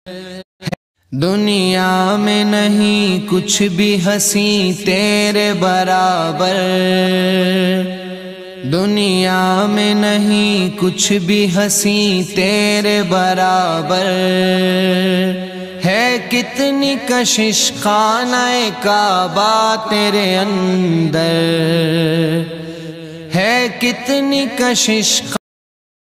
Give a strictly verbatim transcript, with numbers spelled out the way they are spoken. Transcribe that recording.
दुनिया में नहीं कुछ भी हंसी तेरे बराबर, दुनिया में नहीं कुछ भी हंसी तेरे बराबर। है कितनी कशिश खानाए काबा तेरे अंदर, है कितनी कशिश